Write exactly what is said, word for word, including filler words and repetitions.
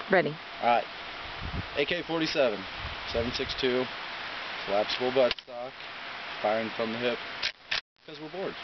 Ready. Alright. A K forty-seven, seven six two, collapsible buttstock, firing from the hip, because we're bored.